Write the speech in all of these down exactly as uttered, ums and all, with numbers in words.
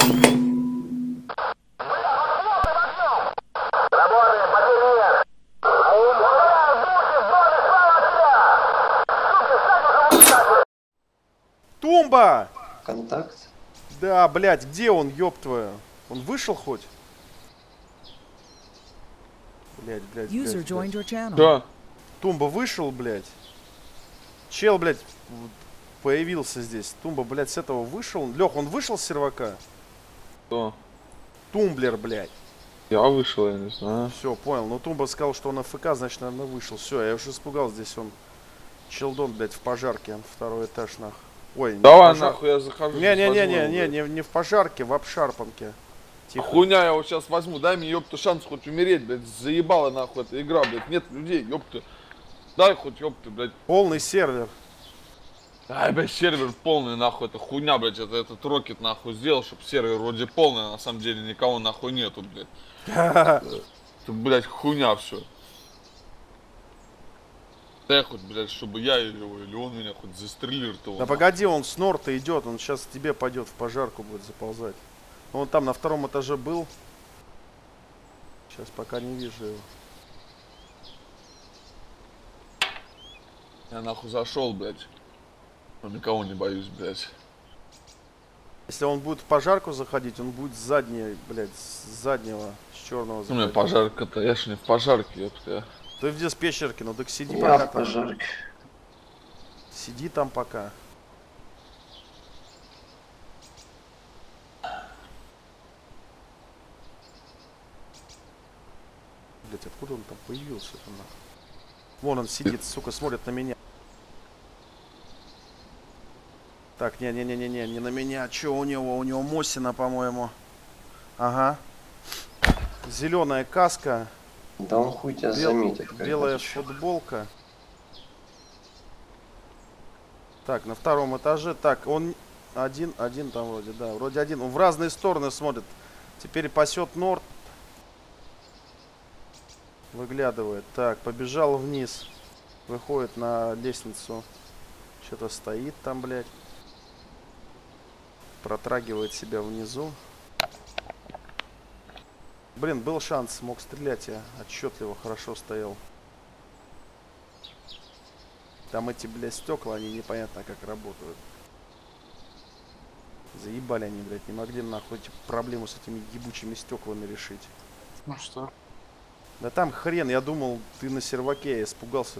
Тумба! Контакт? Да, блядь, где он, ёб твою? Он вышел хоть? Блядь, блядь, блядь, блядь. Да. Тумба вышел, блядь. Чел, блядь, появился здесь. Тумба, блядь, с этого вышел. Лех, он вышел с сервака? Кто? Тумблер, блядь. Я вышел, я не знаю. Все, понял. Но Тумба сказал, что он АФК, значит, наверное, вышел. Все, я уже испугался. Здесь он челдон, блядь, в пожарке. Второй этаж, нах. Ой, давай пожар... нахуй, я захожу. Не-не-не-не, не, не в пожарке, в обшарпанке. Тихо. Хуйня, я его сейчас возьму. Дай мне, ёпта, шанс хоть умереть, блядь. Заебала нахуй эта игра, блядь. Нет людей, ёпта. Дай хоть, ёпта, блядь. Полный сервер. Ай, блядь, сервер полный, нахуй. Это хуйня, блядь. Это этот Рокет, нахуй, сделал, чтобы сервер вроде полный, а на самом деле никого нахуй нету, блядь. Это, блядь, хуйня все. Дай хоть, блядь, чтобы я его или он меня хоть застрелил-то. Да погоди, он с норта идет, он сейчас тебе пойдет в пожарку, будет заползать. Но он там на втором этаже был. Сейчас пока не вижу его. Я нахуй зашел, блядь. Но никого не боюсь, блядь. Если он будет в пожарку заходить, он будет с задней, блядь, с заднего, с черного заходить. У меня пожарка-то, я ж не в пожарке, ёпта. Ты в диспетчерке, ну так сиди я пока в пожарке. там. Сиди там пока. Блять, откуда он там появился? Вон он сидит, сука, смотрит на меня. Так, не-не-не-не-не, не на меня. Че у него? У него Мосина, по-моему. Ага. Зеленая каска. Да он хуй тебя Бел... заметит. Белая футболка. Так, на втором этаже. Так, он один, один там вроде, да, вроде один. Он в разные стороны смотрит. Теперь пасет норд. Выглядывает. Так, побежал вниз. Выходит на лестницу. Что-то стоит там, блядь. Протрагивает себя внизу. Блин, был шанс, мог стрелять я. Отчетливо, хорошо стоял. Там эти, блядь, стекла, они непонятно как работают. Заебали они, блядь, не могли нахуй эти проблему с этими ебучими стеклами решить. Ну что? Да там хрен, я думал, ты на серваке, я испугался.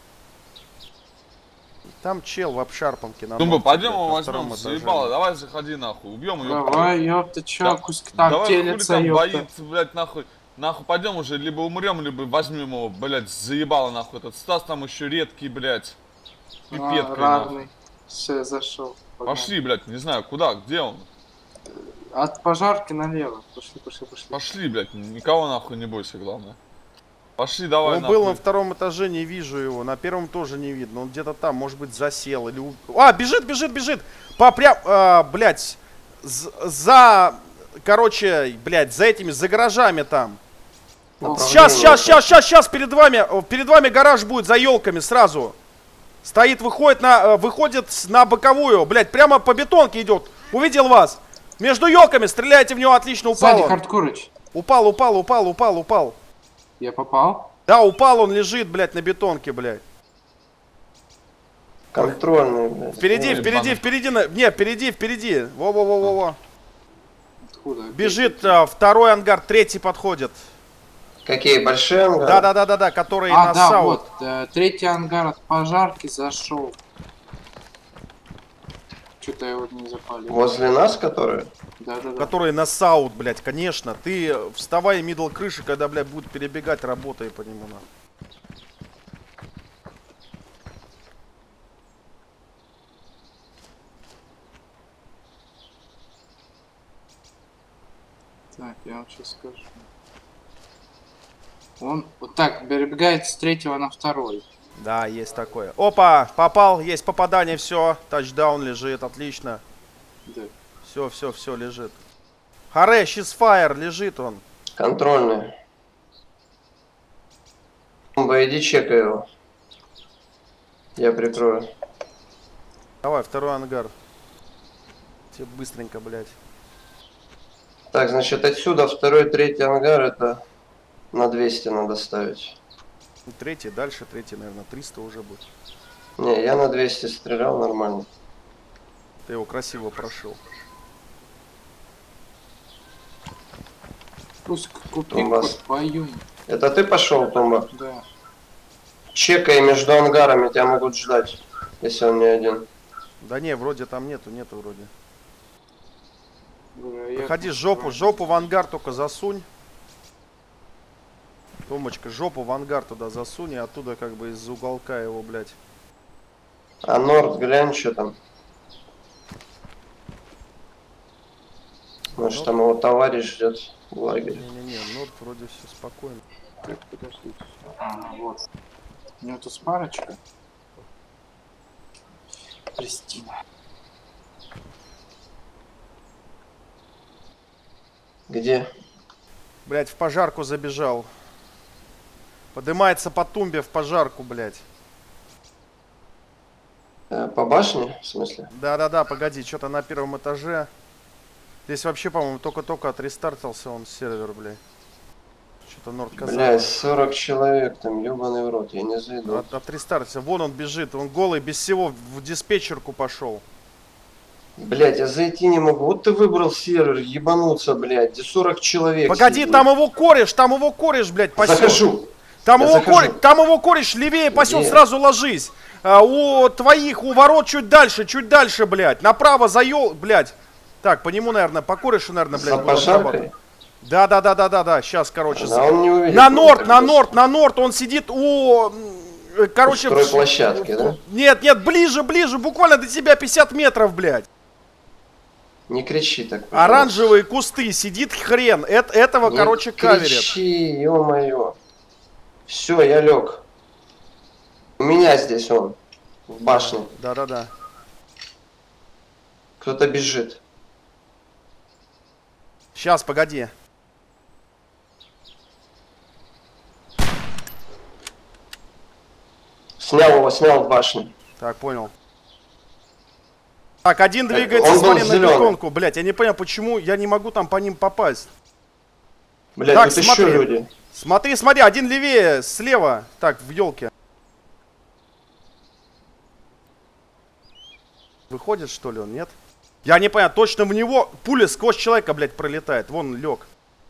Там чел в обшарпанке. Думаю, пойдем его возьмем, заебало, давай заходи нахуй, убьем ее. Давай, ёпта, чё, куски там телятся, ёпта. Боится, блядь, нахуй. Нахуй пойдем уже, либо умрем, либо возьмем его, блядь, заебало нахуй. Этот Стас там еще редкий, блядь. Пипеткой, а, нахуй. Все, я зашел. Погнали. Пошли, блядь, не знаю, куда, где он? От пожарки налево. Пошли, пошли, пошли. Пошли, блядь, никого нахуй не бойся, главное. Пошли, давай. Он нахуй. был на втором этаже, не вижу его. На первом тоже не видно. Он где-то там, может быть, засел или... А, бежит, бежит, бежит! По прям... А, блядь. За... Короче, блядь, за этими, за гаражами там. Сейчас, сейчас, сейчас, сейчас, сейчас, перед вами, перед вами гараж будет за елками сразу. Стоит, выходит на, выходит на боковую, блядь, прямо по бетонке идет. Увидел вас. Между елками, стреляйте в него, отлично, упал. Сзади Хардкорыч. Упал, упал, упал, упал, упал. Я попал? Да, упал, он лежит, блядь, на бетонке, блядь. Контрольный, блядь. Впереди, Ой, впереди, бан. впереди, на... не, впереди, впереди. Во-во-во-во-во. Откуда? Бежит а, второй ангар, третий подходит. Какие, большие ангары? Да-да-да-да-да, которые а, на да, саут. вот, э, третий ангар от пожарки зашел. Что-то его не запали. Возле нас, которые? Да-да-да. Которые на саут, блядь, конечно. Ты вставай мидл крыши, когда, блядь, будет перебегать, работай по нему, на. Так, я вам сейчас скажу. Он вот так перебегает с третьего на второй. Да, есть такое. Опа, попал, есть попадание, все. Тачдаун лежит, отлично. Да. Все, все, все лежит. Харе, щисфайр, лежит он. Контрольный. Бомба, иди чекай его. Я прикрою. Давай, второй ангар. Тебе быстренько, блядь. Так, значит, отсюда второй, третий ангар, это на двести надо ставить. Третий, дальше третий, наверное, триста уже будет. Не, я на двести стрелял нормально. Ты его красиво прошел. Пусть купи Томбас. хоть твою. Это ты пошел, Томба? Да. Чекай между ангарами, тебя могут ждать, если он не один. Да не, вроде там нету, нету вроде. Говорю, я Проходи тут жопу, вроде- жопу в ангар только засунь. Томочка, жопу в ангар туда засунь, и оттуда как бы из уголка его, блядь. А Норд, глянь, что там. Может, там его товарищ ждет в лагере. Не-не-не, Норд вроде все спокойно. Так, подождите. А, вот. У него тут парочка. Кристина. Где? Блядь, в пожарку забежал. Подымается по тумбе в пожарку, блядь. Э, по башне, в смысле? Да-да-да, погоди, что-то на первом этаже. Здесь вообще, по-моему, только-только отрестартился он сервер, блядь. Что-то Норд казал. Блядь, сорок человек там, ёбаный в рот, я не зайду. От, отрестартился. Вон он бежит, он голый, без всего, в диспетчерку пошел. Блядь, я зайти не могу. Вот ты выбрал сервер, ебануться, блядь, где сорок человек. Погоди, сидит. там его кореш, там его кореш, блядь, пасет. Захожу. Там Я его, захожу. кореш, там его кореш левее пасет, Где? сразу ложись. А, у твоих, у ворот чуть дальше, чуть дальше, блядь. Направо заел, блядь. Так, по нему, наверное, по корешу, наверное, блядь, За будет пожаркой? работать. Да, да, да, да, да, да. Сейчас, короче. Да, он не увидит. На ну, норд, так на быстро. норд, на норд. Он сидит у... м, Короче... У в- стройплощадки, да? Нет, нет, ближе, ближе. Буквально до тебя пятьдесят метров, блядь. Не кричи так. пожалуйста. Оранжевые кусты. Сидит хрен. Эт- этого, Не короче, каверят. кричи, ё-моё. Все, я лег. У меня здесь он. В башне. Да, да, да. Кто-то бежит. Сейчас, погоди. Снял его, снял в башне. Так, понял. Так, один Так, двигается, он был смотри, на зелёный. бетонку. Блять, я не понял, почему я не могу там по ним попасть. Блядь, Так, тут смотри. еще люди. Смотри, смотри, один левее, слева. Так, в елке. Выходит, что ли, он, нет? Я не понял, точно в него пуля сквозь человека, блядь, пролетает. Вон, лег.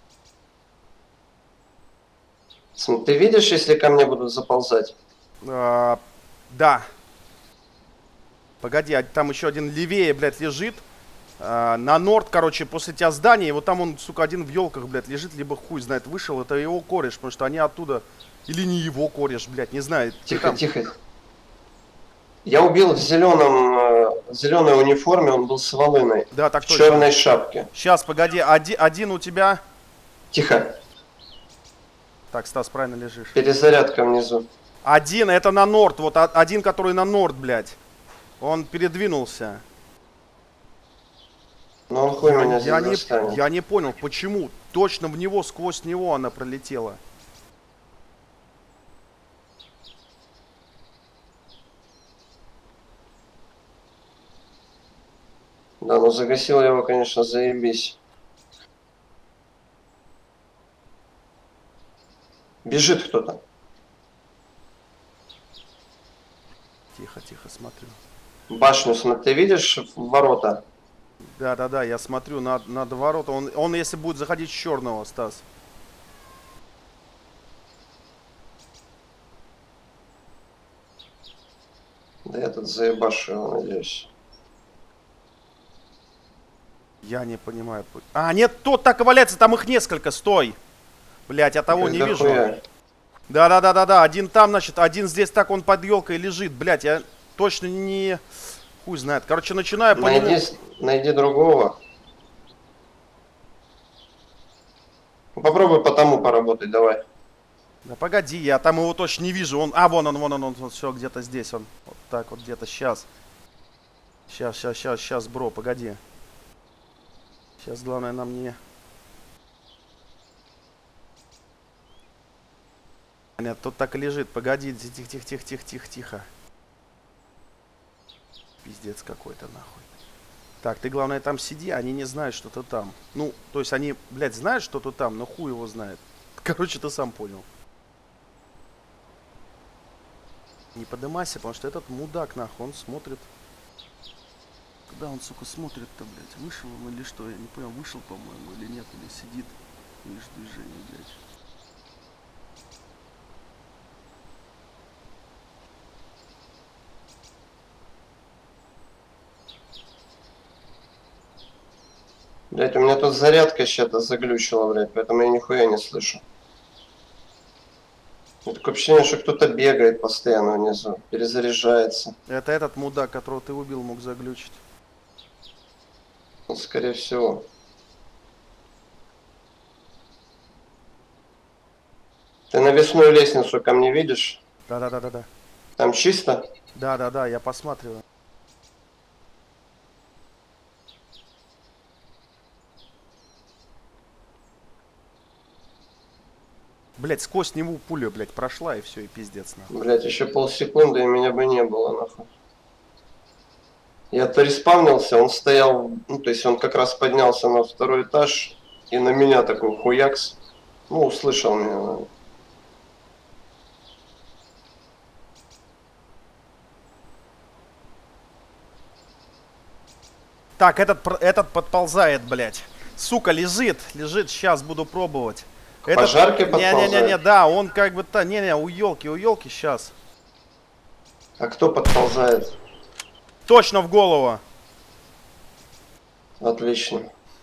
См, Ты видишь, если ко мне будут заползать? А, да. Погоди, а там еще один левее, блядь, лежит. А, на норд, короче, после тебя здание. И вот там он, сука, один в елках, блядь, лежит, либо хуй знает, вышел. Это его кореш, потому что они оттуда... Или не его кореш, блядь, не знаю. Ты Тихо, там- тихо. Я убил в зеленом, э, зеленой униформе, он был с волыной. Да, так В точно. черной шапке. Сейчас, погоди, один, один у тебя... Тихо. Так, Стас, правильно лежишь. Перезарядка внизу. Один, это на норд, вот а- один, который на норд, блядь. Он передвинулся. Но он хуй меня здесь Я не, достанет. я не понял, почему. Точно в него, сквозь него она пролетела. Да, ну загасил я его, конечно, заебись. Бежит кто-то. Тихо, тихо, смотрю. Башню, смотри, ты видишь в ворота? Да, да, да, я смотрю на, на ворота. Он, он, если будет заходить с черного, Стас. Да я тут заебашу его, надеюсь. Я не понимаю. А, нет, тот так и валяется, там их несколько, стой. Блять, я того не Когда вижу. хуя? Да, да, да, да, да. Один там, значит, один здесь так он под елкой лежит. Блять, я точно не. Хуй знает. Короче, начинаю по нему. Найди, с- найди другого. Попробуй по тому поработать, давай. Да погоди, я там его точно не вижу. Он. А, вон он, вон он, он, он все где-то здесь. Он. Вот так вот где-то сейчас. Сейчас, сейчас, сейчас, сейчас, бро, погоди. Сейчас главное нам не. Нет, тут так и лежит. Погоди, тихо, тихо, тихо, тихо, тихо, тихо. Пиздец какой-то нахуй. Так, ты главное там сиди, они не знают, что ты там. Ну, то есть они, блядь, знают, что ты там, но хуй его знает. Короче, ты сам понял. Не подымайся, потому что этот мудак, нахуй, он смотрит. Куда он, сука, смотрит-то, блядь? Вышел он или что? Я не понял, вышел, по-моему, или нет, или сидит. Видишь движение, блядь. Блять, у меня тут зарядка сейчас заглючила, блядь, поэтому я нихуя не слышу. У меня такое ощущение, что кто-то бегает постоянно внизу, перезаряжается. Это этот мудак, которого ты убил, мог заглючить. Ну, скорее всего. Ты навесную лестницу ко мне видишь? Да-да-да-да-да. Там чисто? Да-да-да, я посматриваю. Блять, сквозь него пуля, блять, прошла и все, и пиздец, нахуй. Блять, еще полсекунды и меня бы не было, нахуй. Я-то респавнился, он стоял, ну, то есть он как раз поднялся на второй этаж, и на меня такой хуякс. Ну, услышал меня, наверное. Так, этот, пр- этот подползает, блять. Сука, лежит, лежит, сейчас буду пробовать. Этот... Пожарки подползает? Не-не-не, да, он как бы то, не-не, у елки, у елки сейчас. А кто подползает? Точно в голову. Отлично.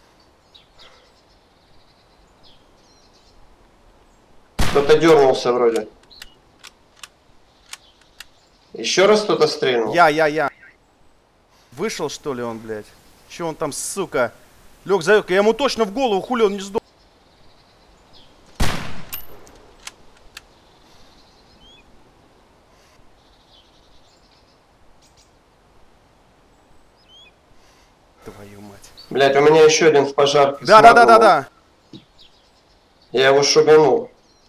Кто-то дернулся вроде. Еще раз кто-то стрельнул? Я, я, я. Вышел, что ли, он, блядь? Че он там, сука? Лег за елкой, я ему точно в голову, хули он не сдох. Твою мать. Блять, у меня еще один в пожарке. Да, да, да, да, да. Я его шуганул.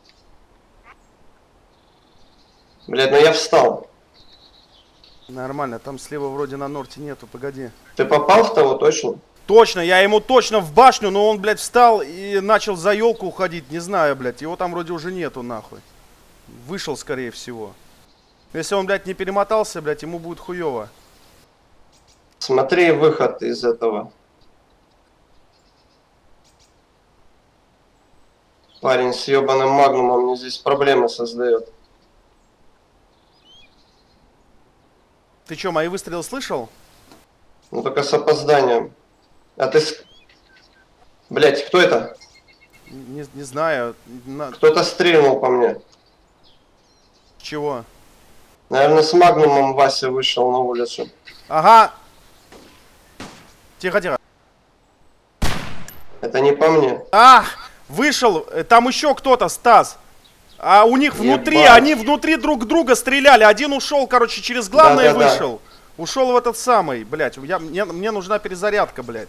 Блять, ну я встал. Нормально, там слева вроде на норте нету, погоди. Ты попал в того, точно? Точно, я ему точно в башню, но он, блядь, встал и начал за елку уходить, не знаю, блядь. Его там вроде уже нету, нахуй. Вышел, скорее всего. Если он, блядь, не перемотался, блядь, ему будет хуево. Смотри выход из этого. Парень с ебаным магнумом мне здесь проблемы создает. Ты что, мои выстрелы слышал? Ну только с опозданием. А ты с... Блять, кто это? Не, не знаю. На... Кто-то стрельнул по мне. Чего? Наверное, с магнумом Вася вышел на улицу. Ага. Тихо, тихо. Это не по мне. Ах, вышел. э, Там еще кто-то, Стас. А у них внутри, Ебать. они внутри друг друга стреляли. Один ушел, короче, через главное и Да-да-да. вышел. Ушел в этот самый, блядь. Я, мне, мне нужна перезарядка, блядь.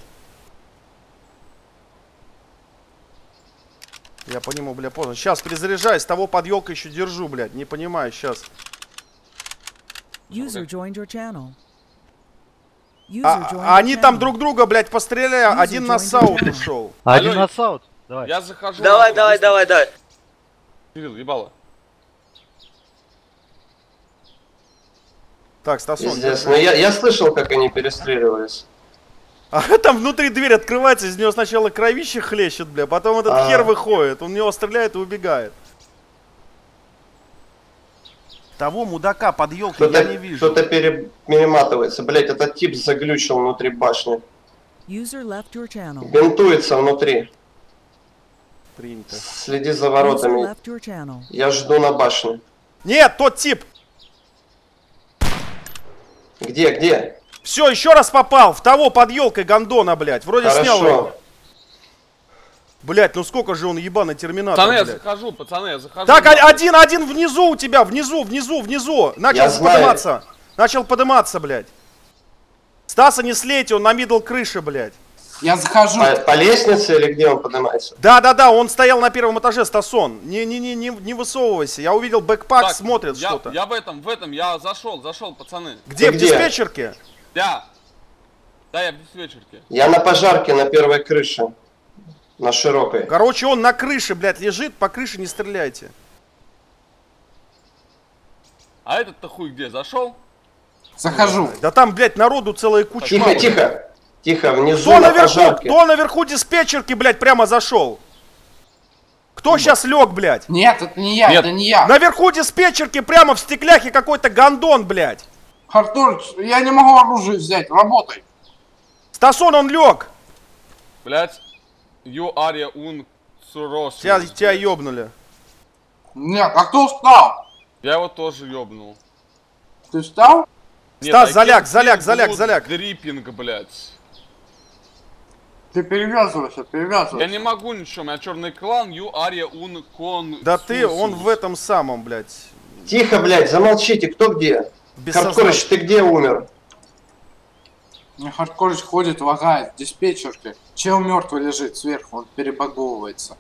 Я по нему, бля, поздно. Сейчас перезаряжаюсь, того под елкой еще держу, блядь. Не понимаю, сейчас. User joined your channel. User А, joined а your они там channel. друг друга, блядь, постреляли. User Один на joined your саут channel. ушел. Один Алло, на саут. Давай. Я захожу. Давай, нахуй, давай, быстро. давай, давай. Кирилл, ебало. Так, Стасон. Пиздец. Но я, я слышал, как они перестреливались. А там внутри дверь открывается, из нее сначала кровище хлещет, бля, потом этот А. хер выходит, он в него стреляет и убегает. Того мудака под елкой я не Кто-то вижу. кто-то пере- перематывается. Блять, этот тип заглючил внутри башни. User left your channel. Бинтуется внутри. Принято. Следи за User воротами. left your channel. Я жду на башне. Нет, тот тип! Где, где? Все, еще раз попал в того под елкой гондона, блядь. Вроде снял его. Хорошо. Блядь, ну сколько же он ебаный терминатор, Пацаны, я блядь. захожу, пацаны, я захожу. Так, нахуй. о- один, один внизу у тебя, внизу, внизу, внизу. Начал Я знаю. подниматься. Начал подниматься, блядь. Стаса не слейте, он на мидл крыши, блядь. Я захожу. По, по лестнице или где он поднимается? Да-да-да, он стоял на первом этаже, Стасон. Не-не-не, не не высовывайся. Я увидел бэкпак, Так, смотрит я, что-то. Я в этом, в этом, я зашел, зашел, пацаны. Где, Ты в где? диспетчерке? Я. Да, я в диспетчерке. Я на пожарке на первой крыше. На широкой. Короче, он на крыше, блядь, лежит, по крыше не стреляйте. А этот-то хуй где, зашел? Захожу. Да там, блядь, народу целая куча. Тихо, тихо. Тихо, внизу Кто на наверху, пожарке. кто наверху диспетчерки, блядь, прямо зашел? Кто сейчас лег, блядь? Нет, это не я, Нет. это не я. Наверху диспетчерки прямо в стекляхе какой-то гондон, блядь. Артур, я не могу оружие взять, работай. Стасон, он лег. Блять. Ю ария ун сурос. Тебя, тебя ёбнули. Нет, а кто встал? Я его тоже ёбнул. Ты встал? Стас, I заляг, can't заляг, feel заляг, blood заляг. Dripping, блять. Ты перевязывайся, перевязывайся. Я не могу ничего, у меня черный клан, ю ария ун кон. Да ты, сусус. он в этом самом, блядь. Тихо, блядь, замолчите, кто где? Без Хардкорыч, сознания. ты где умер? Мне Хардкорыч ходит, лагает в диспетчерке. Чел мертвый лежит сверху, он перебаговывается.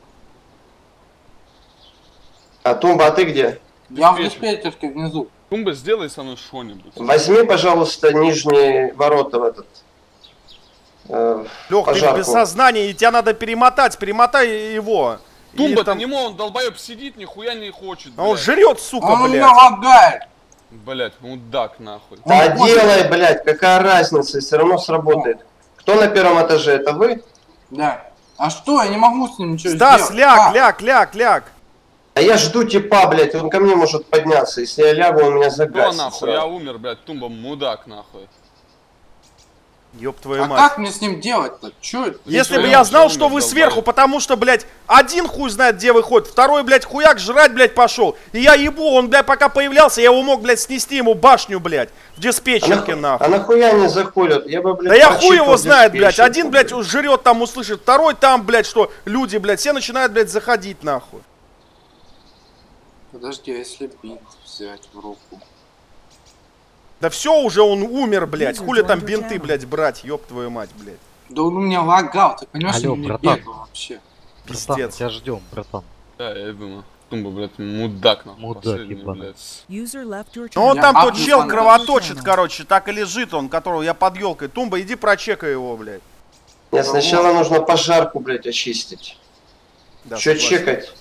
А Тумба, а ты где? Я в Диспетчер. диспетчерке внизу. Тумба, сделай со мной что-нибудь. Возьми, пожалуйста, нижние ворота в этот. Э, Лех, ты пожарку. без сознания, и тебя надо перемотать, перемотай его. И Тумба, там- ты не мог, он долбоеб сидит, нихуя не хочет. А он блядь. жрет, сука, Он у блядь. меня лагает. Блять, мудак нахуй. Да Он хочет- делай, блядь, какая разница, все равно сработает. Кто на первом этаже, это вы? Да. А что, я не могу с ним ничего Стас, сделать. ляг, А, ляг, ляг, ляг. А я жду типа, блядь, он ко мне может подняться. Если я лягу, он меня Кто загасит. нахуй? сразу. Я умер, блядь, Тумба, мудак нахуй. Ёб твою А мать. как мне с ним делать-то? Чё это? Если бы твоем я знал, же что умер, вы долбоёб. сверху, потому что, блядь, один хуй знает, где выходит, второй, блядь, хуяк жрать, блядь, пошел. И я ебу, он, блядь, пока появлялся, я его мог, блядь, снести ему башню, блядь, в А, диспетчерке, нахуй- нахуй. а нахуя они заходят? Я бы, блядь, Да я хуй прочикал его знает, блядь. диспетчерку, Один, блядь, жрет там, услышит, второй там, блядь, что люди, блядь, все начинают, блядь, заходить, нахуй. Подожди, а если бинт взять в руку? Да все уже, он умер, блядь. User Хули там joined your бинты, channel. блядь, брать, ёб твою мать, блядь. Да он у меня лагал, ты понимаешь, Алло, он не братан. бегал вообще. Братан, Пиздец. тебя ждем, братан. Да, я думаю. Тумба, блядь, мудак нахуй. Мудак последний, ебаный. блядь. User left your Ну он channel. там Я тот апнул чел фонарь. кровоточит, короче, так и лежит он, которого я под елкой. Тумба, иди прочекай его, блядь. Нет, сначала нужно пожарку, блядь, очистить. Да, Че согласен. чекать?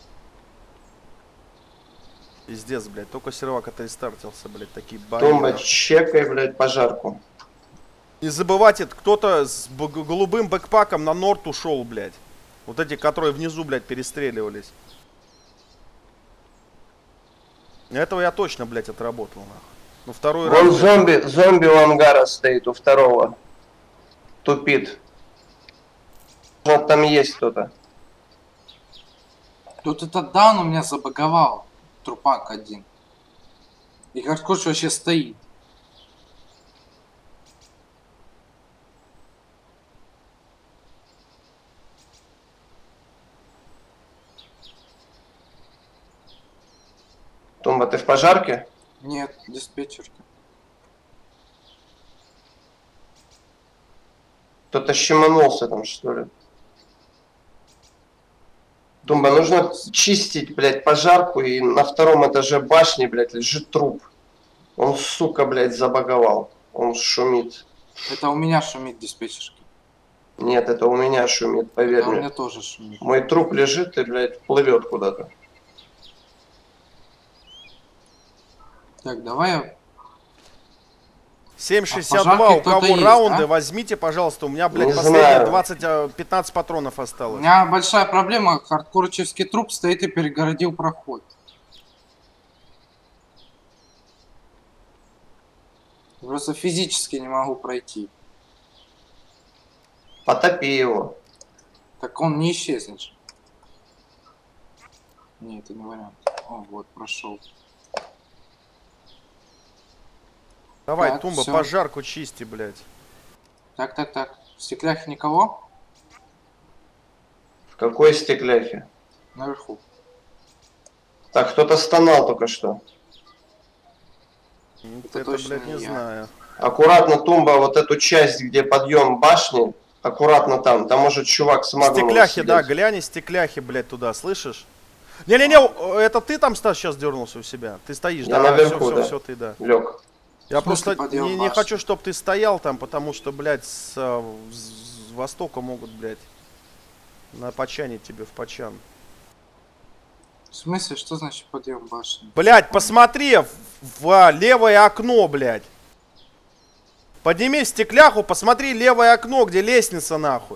Пиздец, блядь, только сервак отрестартился, блядь, такие Тумба, барьеры. чекай, блядь, пожарку. Не забывайте, кто-то с б- голубым бэкпаком на норт ушел, блядь. Вот эти, которые внизу, блядь, перестреливались. Этого я точно, блядь, отработал, нахуй. Ну второй раз. Вон блядь, зомби, зомби у ангара стоит, у второго. Тупит. Вот там есть кто-то. Тут этот даун у меня забаговал. Трупак один. И Хардкорыч вообще стоит. Тумба, ты в пожарке? Нет, диспетчерка. Кто-то щеманулся там, что ли? Тумба, нужно чистить, блядь, пожарку, и на втором этаже башни, блядь, лежит труп. Он, сука, блядь, забаговал. Он шумит. Это у меня шумит диспетчерки. Нет, это у меня шумит, поверь А у мне. меня тоже шумит. Мой труп лежит и, блядь, плывет куда-то. Так, давай я... семь А шестьдесят в два, пожарке у кого кто-то есть, раунды, да? возьмите, пожалуйста. У меня, блядь, Не последние знаю. двадцать, а, пятнадцать патронов У осталось. меня большая проблема. Хардкорычевский труп стоит и перегородил проход. Просто физически не могу пройти. Потопи его. Так он не исчезнет же. Не, это не вариант. О, вот, прошел. Давай, Так, Тумба, всё. пожарку чисти, блядь. Так, так, так. В стеклях никого? В какой стекляхе? Наверху. Так, кто-то стонал только что. Это, точно блядь, не не я. знаю. Аккуратно, Тумба, вот эту часть, где подъем башни, аккуратно там. Там может чувак с магом. Стекляхи, да, глянь, стекляхи, блядь, туда, слышишь? Не-не-не, о, это ты там, Стас, сейчас дернулся у себя? Ты стоишь, Я да? наверху, все, все, да. все, ты, да. Лег. Я В смысле просто подъем не, не башни? хочу, чтобы ты стоял там, потому что, блядь, с, а, с- с востока могут, блядь, напочанить тебе в почан. В смысле, что значит подъем башни? Блядь, посмотри в, в, а, левое окно, блядь. Подними стекляху, посмотри левое окно, где лестница, нахуй.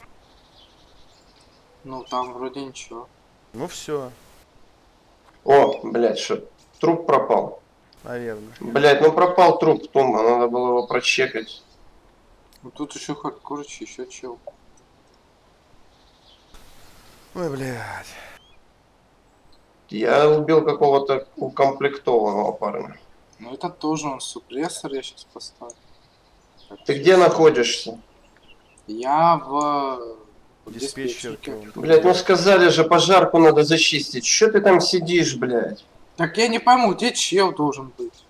Ну, там вроде ничего. Ну все, О, блядь, что? Труп пропал. наверное. Блядь, ну пропал труп Тома, надо было его прочекать. Ну, тут еще хардкорыч, еще чел. Ой, блядь. Я убил какого-то укомплектованного парня. Ну, это тоже он супрессор, я сейчас поставлю. Так, Ты щас. где находишься? Я в... в Диспетчерке. диспетчерке. он. Блядь, ну сказали же, пожарку надо зачистить. Что ты там сидишь, блядь? Так я не пойму, где чел должен быть?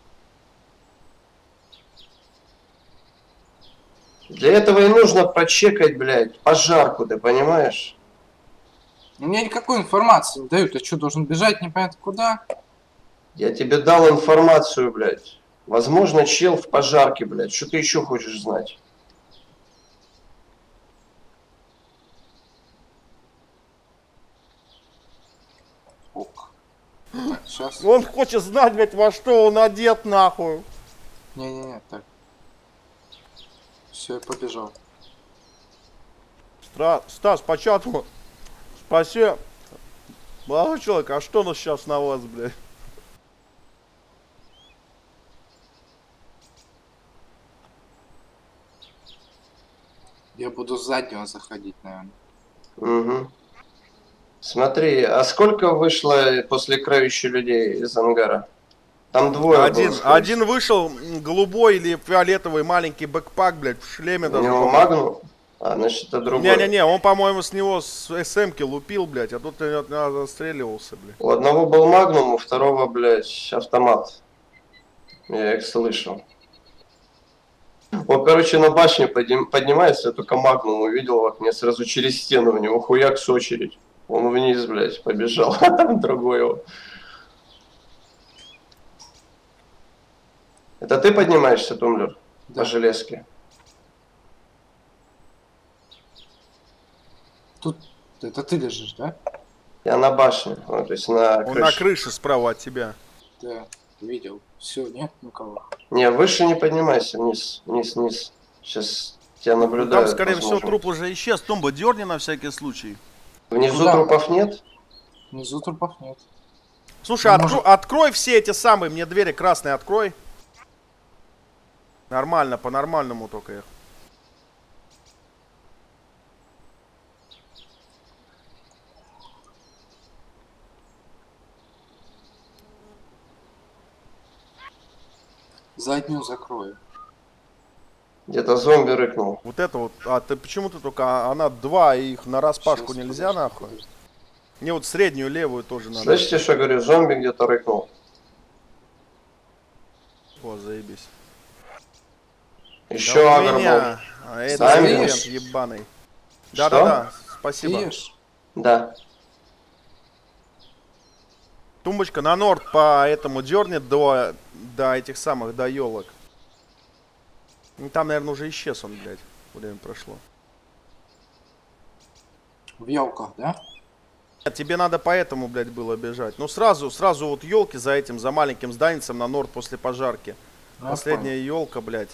Для этого и нужно прочекать, блядь, пожарку, ты понимаешь? У меня никакой информации не дают. Я что, должен бежать непонятно куда? Я тебе дал информацию, блядь. Возможно, чел в пожарке, блядь. Что ты еще хочешь знать? Ок. Так, сейчас. Он хочет знать, блядь, во что он одет, нахуй. Не-не-не, так. Все, я побежал. Стра- Стас, по чату. Спасибо. Молодой человек, а что у нас сейчас на вас, блядь? Я буду с заднего заходить, наверное. Угу. Смотри, а сколько вышло после кроющих людей из ангара? Там двое Один, было, скорее один вышел, м, голубой или фиолетовый маленький бэкпак, блядь, в шлеме всего. У даже. него по-моему. магнум? А, значит, это другой. Не-не-не, он, по-моему, с него с эс-эмки лупил, блядь, а тут от нас застреливался, блядь. У одного был магнум, у второго, блядь, автомат. Я их слышал. Он, короче, на башне подним- поднимается, я только магнум увидел в окне, сразу через стену у него хуяк с очередь. Он вниз, блядь, побежал, а там другой его. Это ты поднимаешься, Тумблер? Да. По железке? Тут это ты лежишь, да? Я на башне, ну, то есть на Он на крыше. крыше справа от тебя. Да, видел. Все, нет никого. Не, выше не поднимайся, вниз, вниз, вниз. Сейчас тебя Ну, наблюдают. там, скорее всего, возможно. труп уже исчез. Тумба, дерни на всякий случай. Внизу Куда? трупов нет? Внизу трупов нет. Слушай, Ну, откро- может- открой все эти самые, мне двери красные открой. Нормально, по-нормальному только их. Заднюю закрою. Где-то зомби рыкнул. Вот это вот, а ты почему ты только, а, она два, и их на распашку Щас, нельзя, подожди, нахуй? подожди. Мне вот среднюю левую тоже надо. Слышите, что говорю? Зомби где-то рыкнул. О, заебись. Еще Да у агр был. меня, а это Сами? студент ебаный. Что? Да-да-да, спасибо. Видишь? Да. Тумбочка на норд по этому дернет до, до этих самых, до елок. Ну, там, наверное, уже исчез он, блядь. Время прошло. В елках, да? Нет, тебе надо по этому, блядь, было бежать. Ну, сразу, сразу вот елки за этим, за маленьким зданием на норд после пожарки. Ну, я Последняя елка, блядь.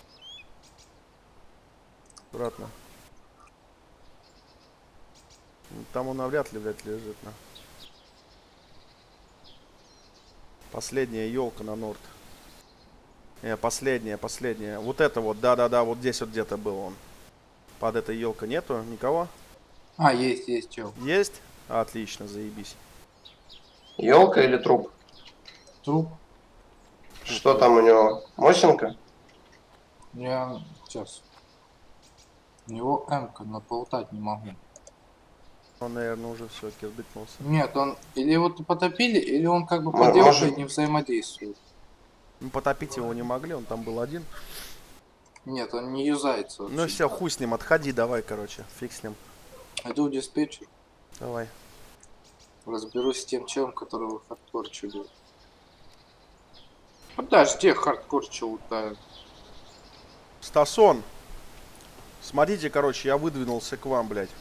Аккуратно. Ну, там он навряд ли, блядь, лежит, на. Последняя елка на норд. Не, последняя, последняя. Вот это вот, да-да-да, вот здесь вот где-то был он. Под этой елкой нету никого? понял. А, есть, есть, чел. Есть? Отлично, заебись. Елка или труп? Труп. Что там у него? Мосинка? Я сейчас. У него М-ка, но полутать не могу. Он, наверное, уже все, кирдыкнулся. Нет, он или его потопили, или он как бы Мо- поделкой может- не взаимодействует. Ну, потопить его не могли, он там был один. Нет, он не юзается. Ну вообще все, никак. хуй с ним, отходи, давай, короче, фиг с ним. Иду в диспетчер, Давай. разберусь с тем челом, которого хардкор чудил. Подожди, хардкор что утает. Стасон. Смотрите, короче, я выдвинулся к вам, блядь.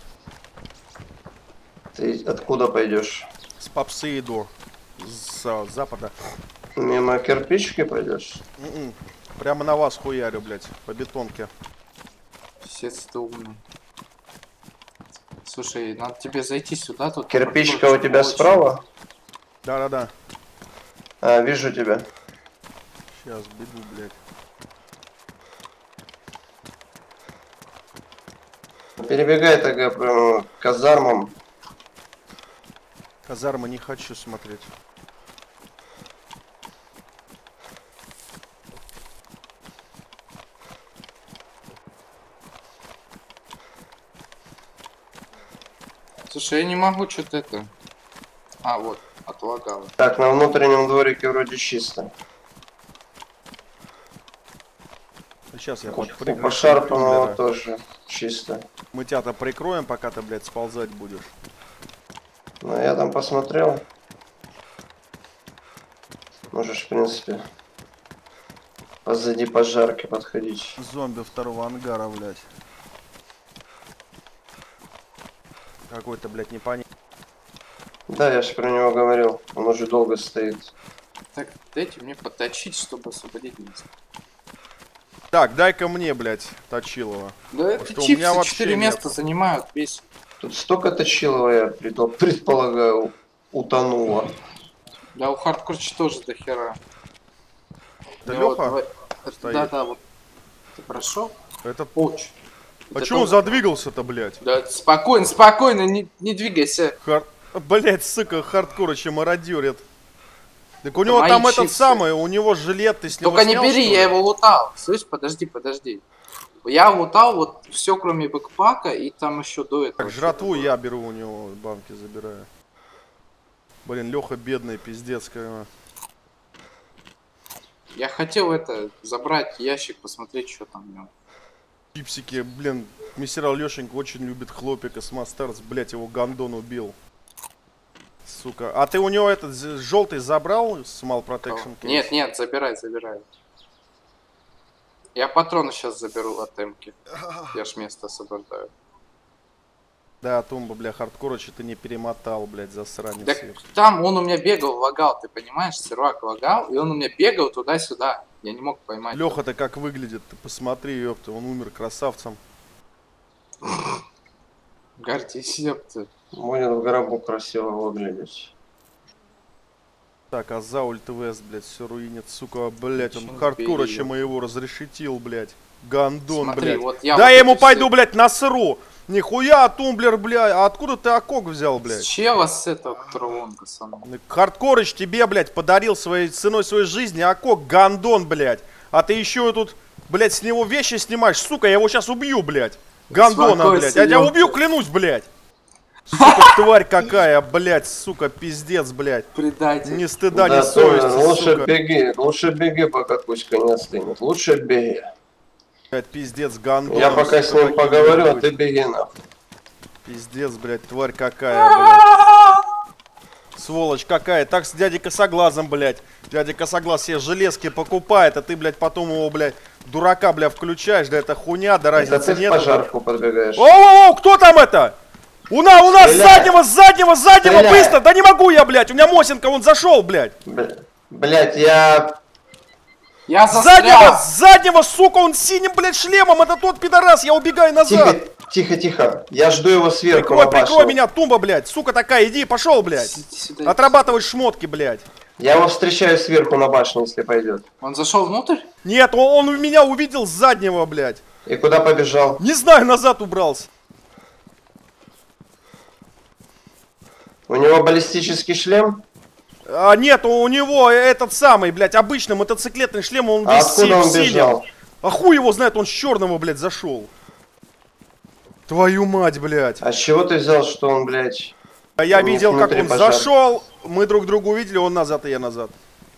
Ты откуда пойдешь? С попсы иду. С а, запада. Мимо кирпички пойдешь? М-м. Прямо на вас хуярю, блядь. По бетонке. Писец, ты умный. Слушай, надо тебе зайти сюда. Тут Кирпичка у хардкор тебя очень- справа? Да-да-да. А, вижу тебя. Сейчас бегу, блядь. Перебегай тогда прямо к казармам. Казармы не хочу смотреть. Слушай, я не могу что-то это... А, вот, отлагало. Так, на внутреннем дворике вроде чисто. Сейчас я У под прикрытием Пошарпанного тумблера. тоже чисто. Мы тебя-то прикроем, пока ты, блядь, сползать будешь. Ну, я там посмотрел. Можешь, в принципе, позади пожарки подходить. Зомби второго ангара, блядь. Какой-то, блядь, непонятный. Да, я же про него говорил. Он уже долго стоит. Так, дайте мне поточить, чтобы освободить место. Так, дай-ка мне, блядь, Точилова. Да это что, у меня чипсы вообще четыре нет. места занимают весь. Тут столько точилого, я предпол- предполагаю, утонуло. Да у хардкорча тоже до хера. Это Я вот Лёха давай- стоит? Да, да, вот. Ты прошел? Это... Очень. А Это чё он тоже- задвигался-то, блядь? Да, спокойно, спокойно, не, не двигайся. Хар... Блядь, сука, хардкора чем мародерит. Так у него мои там этот чипсы. самый, у него жилет, ты с него Только не снял, бери, что я ли? его лутал. Слышь, подожди, подожди. Я лутал вот все, кроме бэкпака, и там еще до этого. Так, жратву я беру у него, банки забираю. Блин, Леха бедный, пиздец, как... Я хотел это забрать ящик, посмотреть, что там в нем. Чипсики, блин, мистер Лешенька очень любит хлопик из Мастарс, блять, его гандон убил. Сука. А ты у него этот желтый забрал, Small Protection Case? Нет, нет, забирай, забирай. Я патроны сейчас заберу от эмки. Я ж место освобождаю. Да, Тумба, бля, хардкора что-то не перемотал, блядь, засранец. Так там он у меня бегал, лагал, ты понимаешь? Сервак лагал, и он у меня бегал туда-сюда. Я не мог поймать. Леха-то как выглядит, ты посмотри, ёпта, он умер красавцем. Гордись, ёпта. Будет в гробу красиво выглядеть. Так, а за ультвест, блядь, все руинит, сука, блядь, он Чё хардкора, бери, чем моего разрешетил, блядь. Гандон, Смотри, блядь. вот я да вот я ему эти пойду, все- блядь, насру. Нихуя, Тумблер, блядь, а откуда ты окок взял, С блядь? чела с этого, которого он косанул. Хардкорыч тебе, блядь, подарил своей ценой своей жизни окок, гандон, блядь. А ты еще тут, блядь, с него вещи снимаешь, сука, я его сейчас убью, блядь. Гандона, Успокойся, блядь. Я тебя ёпта. убью, клянусь, блядь. Сука, тварь какая, блядь, сука, пиздец, блядь. Предатель. Ни стыда, Да, ни совести, Толя, лучше сука. беги, лучше беги, пока Кузька не остынет. Лучше беги. Блядь, пиздец, гандон. Я пока с ним поговорю, а ты беги нахуй. Пиздец, блядь, тварь какая, блядь. Сволочь какая. Так с дядей Косоглазом, блядь. Дядя Косоглаз себе железки покупает, а ты, блядь, потом его, блядь, дурака, блядь, включаешь. Да это хуйня, да Это разницы ты в нет. пожарку подбегаешь. О-о-о, кто там это? У нас, у нас, с Стреляй. заднего, с заднего, с заднего, Стреляй. быстро. Да не могу я, блядь, у меня Мосинка, он зашел, блядь. Бля- Блядь, я... Я С застрял! заднего, с заднего, сука, он с синим, блядь, шлемом. Это тот пидорас, я убегаю назад. Тихо, тихо, тихо. Я жду его сверху Прикрой, на прикрой башню. меня, Тумба, блядь. Сука такая, иди, пошел, блядь. Иди сюда. Отрабатывай шмотки, блядь. Я его встречаю сверху на башне, если пойдет. Он зашел внутрь? Нет, он, он меня увидел с заднего, блядь. И куда побежал? Не знаю, назад убрался. У него баллистический шлем? А, нет, у него этот самый, блядь, обычный мотоциклетный шлем, он А весь откуда си- он в синем. бежал? А хуй его знает, он с черного, блядь, зашел. Твою мать, блядь. А с чего ты взял, что он, блядь... А я у них видел, как внутри он пожар? зашел, мы друг друга увидели, он назад, и я назад.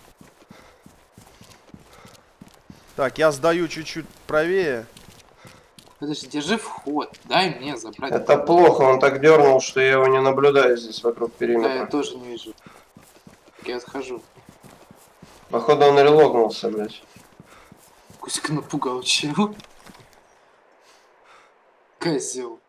Так, я сдаю чуть-чуть правее. Подожди, держи вход. Дай мне забрать. Это плохо, он так дернул, что я его не наблюдаю здесь вокруг Да, я периметра. тоже не вижу. Так я отхожу. Походу он релогнулся, блядь. Кузик напугал чего? Козел.